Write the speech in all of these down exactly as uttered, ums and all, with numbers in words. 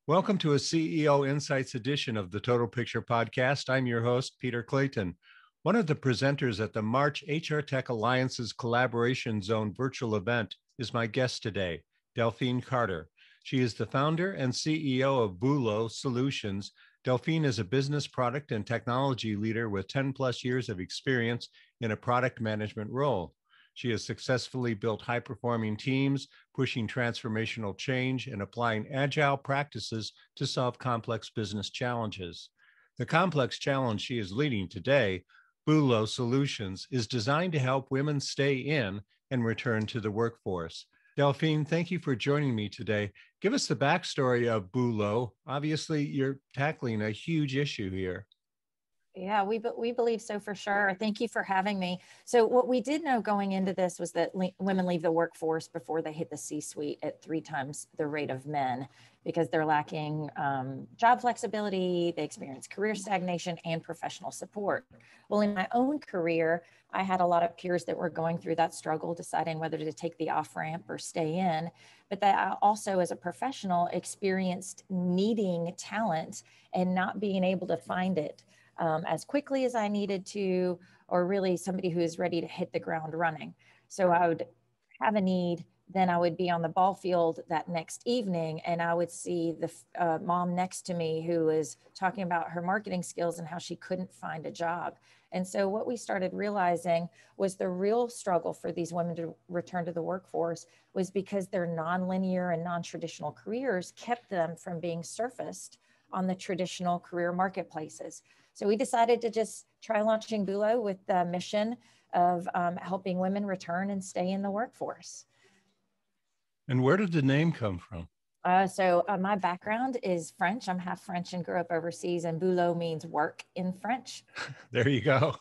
Welcome to a C E O Insights edition of the Total Picture Podcast. I'm your host, Peter Clayton. One of the presenters at the March H R Tech Alliance's Collaboration Zone virtual event is my guest today, Delphine Carter. She is the founder and C E O of Boulo Solutions. Delphine is a business product and technology leader with ten plus years of experience in a product management role. She has successfully built high-performing teams, pushing transformational change and applying agile practices to solve complex business challenges. The complex challenge she is leading today, Boulo Solutions, is designed to help women stay in and return to the workforce. Delphine, thank you for joining me today. Give us the backstory of Boulo. Obviously, you're tackling a huge issue here. Yeah, we we believe so for sure. Thank you for having me. So what we did know going into this was that le- women leave the workforce before they hit the C-suite at three times the rate of men because they're lacking um, job flexibility, they experience career stagnation and professional support. Well, in my own career, I had a lot of peers that were going through that struggle, deciding whether to take the off-ramp or stay in. But that I also, as a professional, experienced needing talent and not being able to find it Um, as quickly as I needed to, or really somebody who is ready to hit the ground running. So I would have a need, then I would be on the ball field that next evening and I would see the uh, mom next to me who was talking about her marketing skills and how she couldn't find a job. And so what we started realizing was the real struggle for these women to return to the workforce was because their nonlinear and non-traditional careers kept them from being surfaced on the traditional career marketplaces. So we decided to just try launching Boulo with the mission of um, helping women return and stay in the workforce. And where did the name come from? Uh, so uh, my background is French. I'm half French and grew up overseas, and Boulo means work in French. There you go.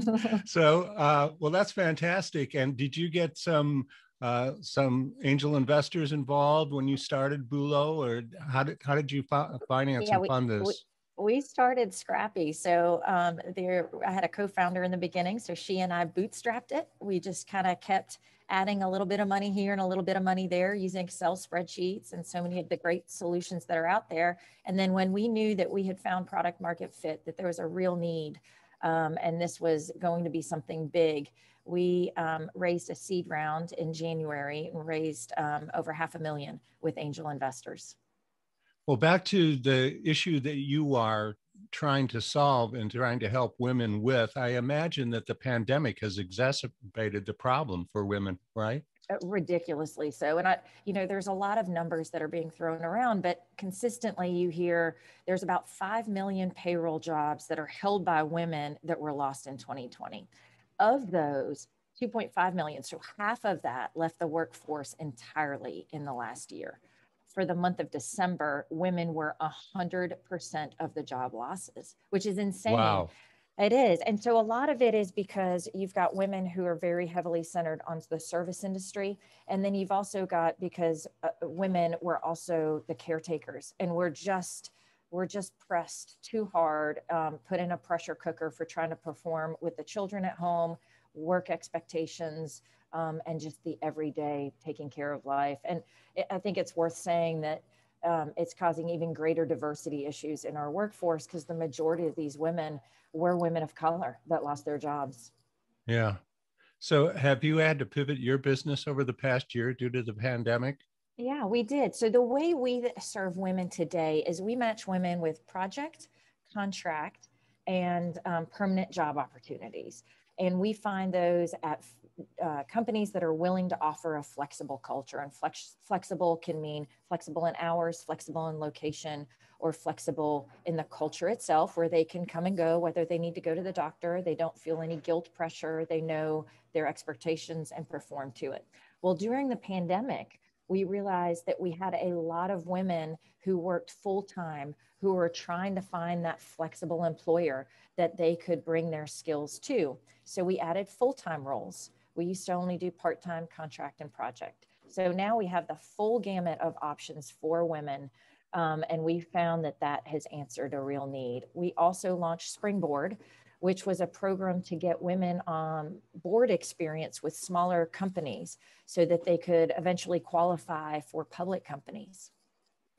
So, uh, well, that's fantastic. And did you get some uh, some angel investors involved when you started Boulo, or how did how did you fi- finance yeah, and we, fund we this? we started scrappy. So um, there, I had a co-founder in the beginning. So she and I bootstrapped it. We just kind of kept adding a little bit of money here and a little bit of money there using Excel spreadsheets and so many of the great solutions that are out there. And then when we knew that we had found product market fit, that there was a real need, um, and this was going to be something big, we um, raised a seed round in January and raised um, over half a million with angel investors. Well, back to the issue that you are trying to solve and trying to help women with, I imagine that the pandemic has exacerbated the problem for women, right? Ridiculously so. And I, you know, there's a lot of numbers that are being thrown around, but consistently you hear there's about five million payroll jobs that are held by women that were lost in twenty twenty. Of those, two point five million, so half of that left the workforce entirely in the last year. For the month of December, women were one hundred percent of the job losses, which is insane. Wow. It is. And so a lot of it is because you've got women who are very heavily centered on the service industry. And then you've also got, because uh, women were also the caretakers, and we're just, we're just pressed too hard, um, put in a pressure cooker for trying to perform with the children at home, work expectations, um, and just the everyday taking care of life. And it, I think it's worth saying that um, it's causing even greater diversity issues in our workforce because the majority of these women were women of color that lost their jobs. Yeah. So have you had to pivot your business over the past year due to the pandemic? Yeah, we did. So the way we serve women today is we match women with project, contract, and um, permanent job opportunities. And we find those at uh, companies that are willing to offer a flexible culture. And flex flexible can mean flexible in hours, flexible in location, or flexible in the culture itself, where they can come and go, whether they need to go to the doctor, they don't feel any guilt pressure, they know their expectations and perform to it. Well, during the pandemic, we realized that we had a lot of women who worked full-time, who were trying to find that flexible employer that they could bring their skills to. So we added full-time roles. We used to only do part-time, contract, and project. So now we have the full gamut of options for women. Um, and we found that that has answered a real need. We also launched Springboard, which was a program to get women on board experience with smaller companies so that they could eventually qualify for public companies.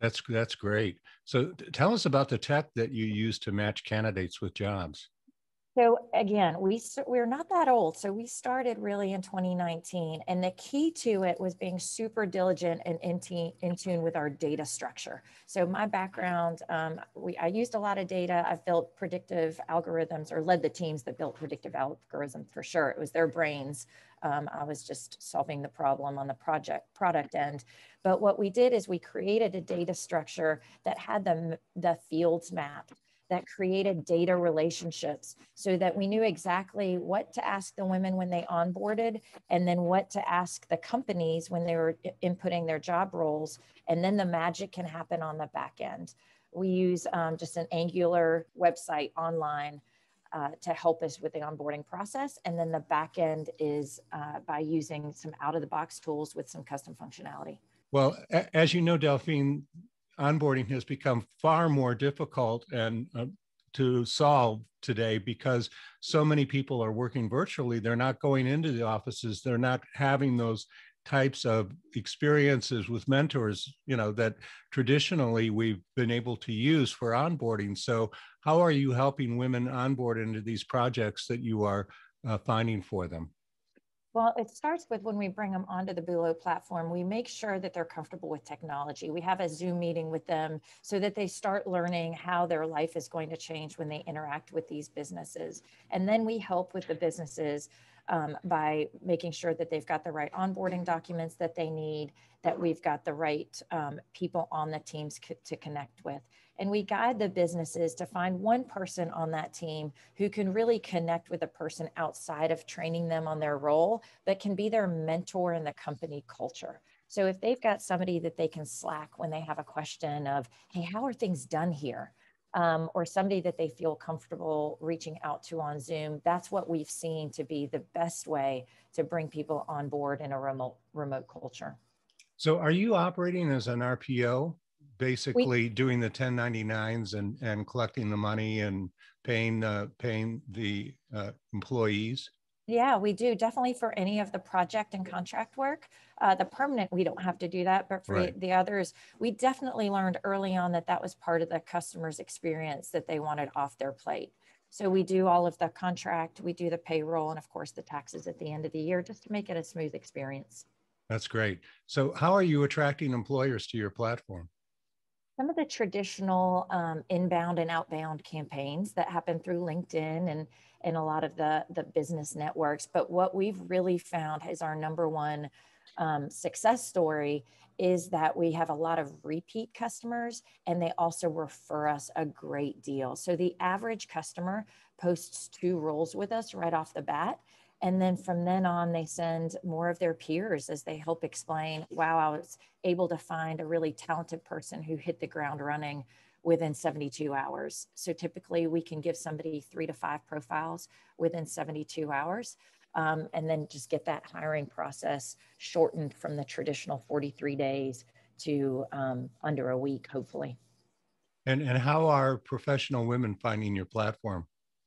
That's that's great. So t- tell us about the tech that you use to match candidates with jobs. So again, we st- we're not that old. So we started really in twenty nineteen, and the key to it was being super diligent and in, te- in tune with our data structure. So my background, um, we I used a lot of data. I've built predictive algorithms, or led the teams that built predictive algorithms for sure. It was their brains. Um, I was just solving the problem on the project product end. But what we did is we created a data structure that had the the fields mapped, that created data relationships so that we knew exactly what to ask the women when they onboarded, and then what to ask the companies when they were inputting their job roles. And then the magic can happen on the back end. We use um, just an Angular website online uh, to help us with the onboarding process. And then the back end is uh, by using some out of the box tools with some custom functionality. Well, a- as you know, Delphine, onboarding has become far more difficult and uh, to solve today because so many people are working virtually. They're not going into the offices. They're not having those types of experiences with mentors, you know, that traditionally we've been able to use for onboarding. So how are you helping women onboard into these projects that you are uh, finding for them? Well, it starts with when we bring them onto the Boulo platform, we make sure that they're comfortable with technology. We have a Zoom meeting with them so that they start learning how their life is going to change when they interact with these businesses. And then we help with the businesses um, by making sure that they've got the right onboarding documents that they need, that we've got the right um, people on the teams co- to connect with. And we guide the businesses to find one person on that team who can really connect with a person outside of training them on their role, but can be their mentor in the company culture. So if they've got somebody that they can Slack when they have a question of, hey, how are things done here? Um, or somebody that they feel comfortable reaching out to on Zoom, that's what we've seen to be the best way to bring people on board in a remote remote culture. So are you operating as an R P O, We basically doing the ten ninety-nines and, and collecting the money and paying, uh, paying the uh, employees? Yeah, we do definitely for any of the project and contract work. Uh, the permanent, we don't have to do that, but for Right. the others, we definitely learned early on that that was part of the customer's experience that they wanted off their plate. So we do all of the contract, we do the payroll, and of course the taxes at the end of the year, just to make it a smooth experience. That's great. So how are you attracting employers to your platform? Some of the traditional um, inbound and outbound campaigns that happen through LinkedIn and and a lot of the the business networks. But what we've really found is our number one um, success story is that we have a lot of repeat customers, and they also refer us a great deal. So the average customer posts two roles with us right off the bat. And then from then on, they send more of their peers as they help explain, wow, I was able to find a really talented person who hit the ground running within seventy-two hours. So typically we can give somebody three to five profiles within seventy-two hours, um, and then just get that hiring process shortened from the traditional forty-three days to um, under a week, hopefully. And, and how are professional women finding your platform?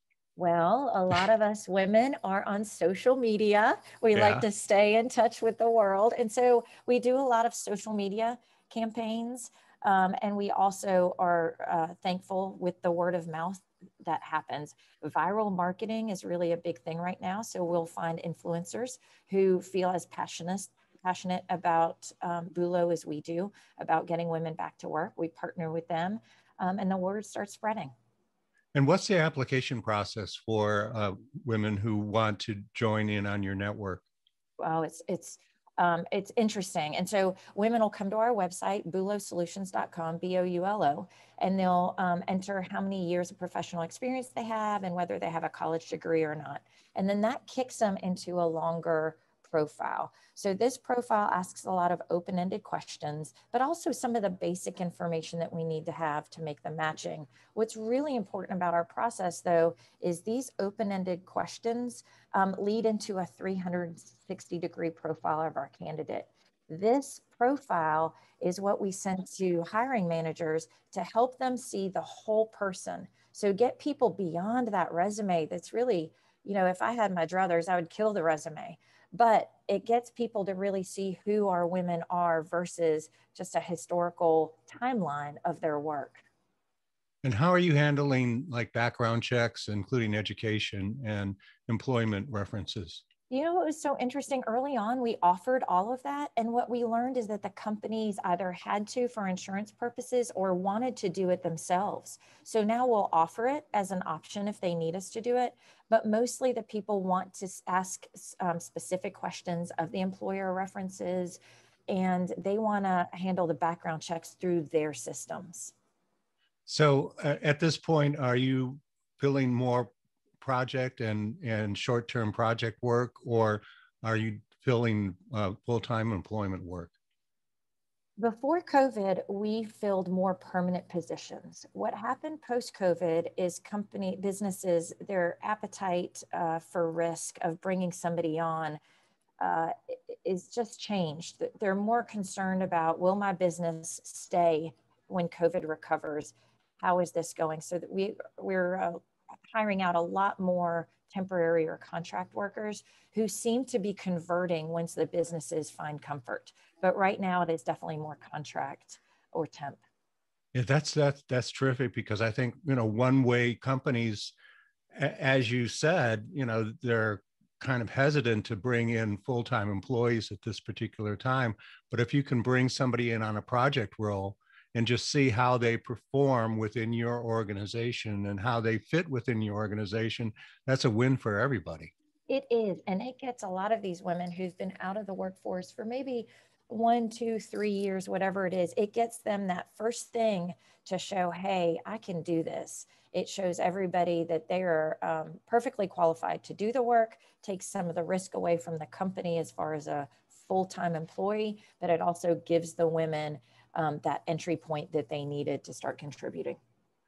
Well, a lot of us women are on social media. We like Yeah. to stay in touch with the world. And so we do a lot of social media campaigns. Um, and we also are uh, thankful with the word of mouth that happens. Viral marketing is really a big thing right now. So we'll find influencers who feel as passionate passionate about um, Boulo as we do, about getting women back to work. We partner with them, um, and the word starts spreading. And what's the application process for uh, women who want to join in on your network? Wow, it's it's um, it's interesting. And so women will come to our website, boulo solutions dot com, B O U L O, and they'll um, enter how many years of professional experience they have and whether they have a college degree or not. And then that kicks them into a longer profile. So this profile asks a lot of open-ended questions, but also some of the basic information that we need to have to make the matching. What's really important about our process, though, is these open-ended questions um, lead into a three hundred sixty degree profile of our candidate. This profile is what we send to hiring managers to help them see the whole person. So get people beyond that resume that's really, you know, if I had my druthers, I would kill the resume. but it gets people to really see who our women are versus just a historical timeline of their work. And how are you handling like background checks, including education and employment references? You know, it was so interesting. Early on, we offered all of that. And what we learned is that the companies either had to for insurance purposes or wanted to do it themselves. So now we'll offer it as an option if they need us to do it. But mostly the people want to ask um, specific questions of the employer references, and they want to handle the background checks through their systems. So uh, at this point, are you filling more project and, and short-term project work, or are you filling uh, full-time employment work? Before COVID, we filled more permanent positions. What happened post-COVID is company businesses, their appetite uh, for risk of bringing somebody on uh, is just changed. They're more concerned about, will my business stay when COVID recovers? How is this going? So that we, we're uh, hiring out a lot more temporary or contract workers who seem to be converting once the businesses find comfort. But right now it is definitely more contract or temp. Yeah, that's that's that's terrific, because I think, you know, one way companies, as you said, you know, they're kind of hesitant to bring in full-time employees at this particular time. But if you can bring somebody in on a project role and just see how they perform within your organization and how they fit within your organization, that's a win for everybody. It is. And it gets a lot of these women who've been out of the workforce for maybe one, two, three years, whatever it is. It gets them that first thing to show, hey, I can do this. It shows everybody that they are um, perfectly qualified to do the work, takes some of the risk away from the company as far as a full-time employee, but it also gives the women um, that entry point that they needed to start contributing.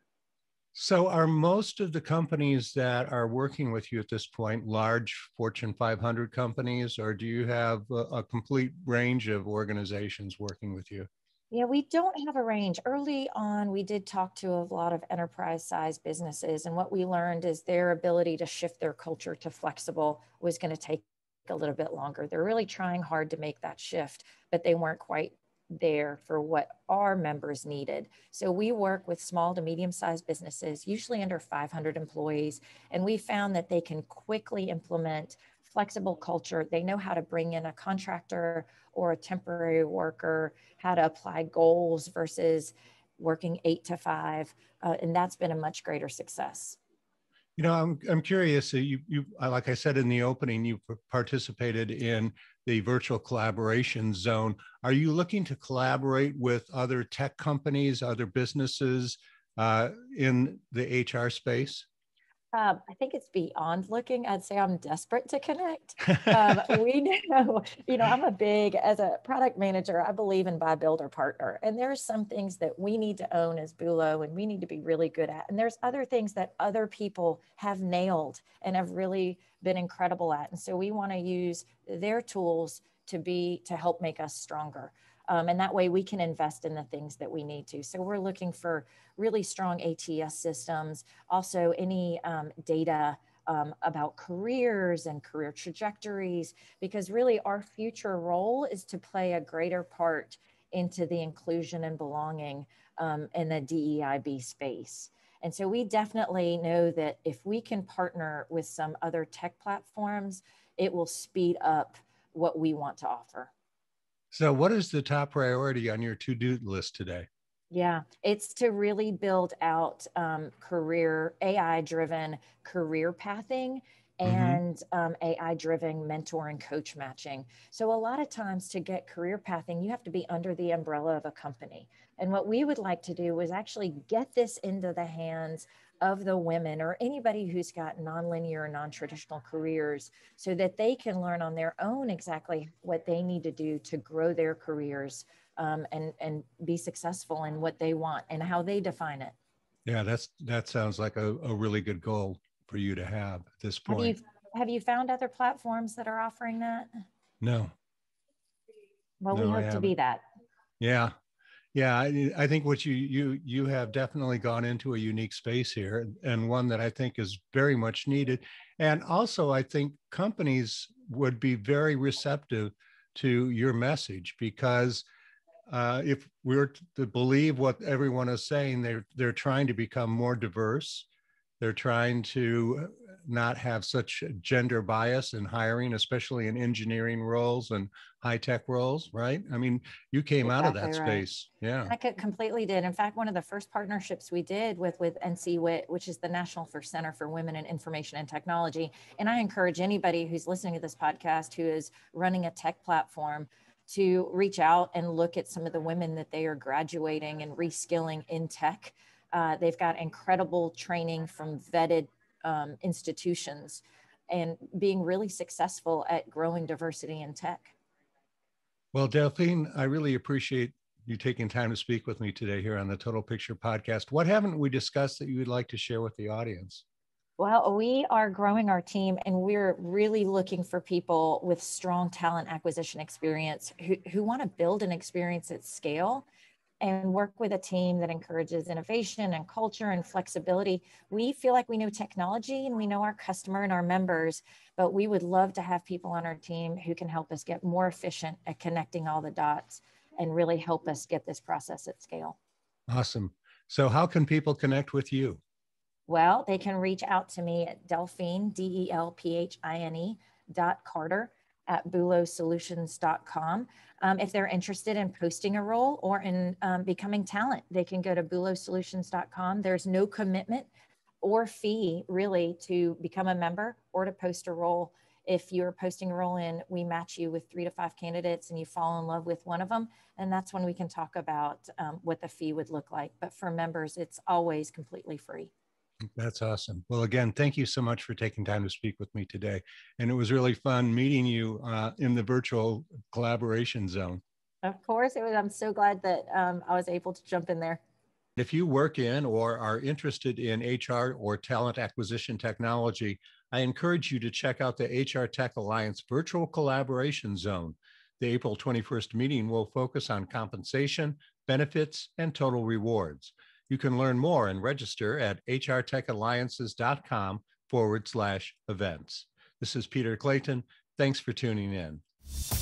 So are most of the companies that are working with you at this point large Fortune five hundred companies, or do you have a, a complete range of organizations working with you? Yeah, we don't have a range. Early on, we did talk to a lot of enterprise-sized businesses, and what we learned is their ability to shift their culture to flexible was going to take a little bit longer. They're really trying hard to make that shift, but they weren't quite there for what our members needed. So we work with small to medium-sized businesses, usually under five hundred employees, and we found that they can quickly implement flexible culture. They know how to bring in a contractor or a temporary worker, how to apply goals versus working eight to five, uh, and that's been a much greater success. You know, I'm I'm curious. You you like I said in the opening, you participated in the virtual collaboration zone. Are you looking to collaborate with other tech companies, other businesses uh, in the H R space? Um, I think it's beyond looking. I'd say I'm desperate to connect. Um, we know, you know, I'm a big, as a product manager, I believe in buy, build, or partner. And there's some things that we need to own as Boulo and we need to be really good at. And there's other things that other people have nailed and have really been incredible at. And so we want to use their tools to be, to help make us stronger. Um, and that way we can invest in the things that we need to. So we're looking for really strong A T S systems, also any um, data um, about careers and career trajectories, because really our future role is to play a greater part into the inclusion and belonging um, in the D E I B space. And so we definitely know that if we can partner with some other tech platforms, it will speed up what we want to offer. So what is the top priority on your to-do list today? Yeah, it's to really build out um, career, A I-driven career pathing and mm-hmm. um, A I-driven mentor and coach matching. So a lot of times to get career pathing, you have to be under the umbrella of a company. And what we would like to do is actually get this into the hands of the women or anybody who's got nonlinear or non-traditional careers so that they can learn on their own exactly what they need to do to grow their careers um, and, and be successful in what they want and how they define it. Yeah, that's that sounds like a, a really good goal for you to have at this point. Have you, have you found other platforms that are offering that? No. Well, no, we hope to be that. Yeah. Yeah, I, I think what you you you have definitely gone into a unique space here, and one that I think is very much needed. And also, I think companies would be very receptive to your message, because uh, if we're to believe what everyone is saying, they're, they're trying to become more diverse. They're trying to not have such gender bias in hiring, especially in engineering roles and high-tech roles, right? I mean, you came out of that Exactly right. space. Yeah. I could completely did. In fact, one of the first partnerships we did with with N C W I T, which is the National First Center for Women in Information and Technology. And I encourage anybody who's listening to this podcast who is running a tech platform to reach out and look at some of the women that they are graduating and reskilling in tech. Uh, they've got incredible training from vetted um, institutions and being really successful at growing diversity in tech. Well, Delphine, I really appreciate you taking time to speak with me today here on the Total Picture Podcast. What haven't we discussed that you would like to share with the audience? Well, we are growing our team, and we're really looking for people with strong talent acquisition experience who, who want to build an experience at scale and work with a team that encourages innovation and culture and flexibility. We feel like we know technology and we know our customer and our members, but we would love to have people on our team who can help us get more efficient at connecting all the dots and really help us get this process at scale. Awesome. So how can people connect with you? Well, they can reach out to me at Delphine, D E L P H I N E dot Carter at Boulo Solutions dot com. Um, if they're interested in posting a role or in um, becoming talent, they can go to Boulo Solutions dot com. There's no commitment or fee really to become a member or to post a role. If you're posting a role in, we match you with three to five candidates and you fall in love with one of them. And that's when we can talk about um, what the fee would look like. But for members, it's always completely free. That's awesome. Well, again, thank you so much for taking time to speak with me today. And it was really fun meeting you uh, in the virtual collaboration zone. Of course, it was. I'm so glad that um, I was able to jump in there. If you work in or are interested in H R or talent acquisition technology, I encourage you to check out the H R Tech Alliance Virtual Collaboration Zone. The April twenty-first meeting will focus on compensation, benefits, and total rewards. You can learn more and register at hrtechalliances.com forward slash events. This is Peter Clayton. Thanks for tuning in.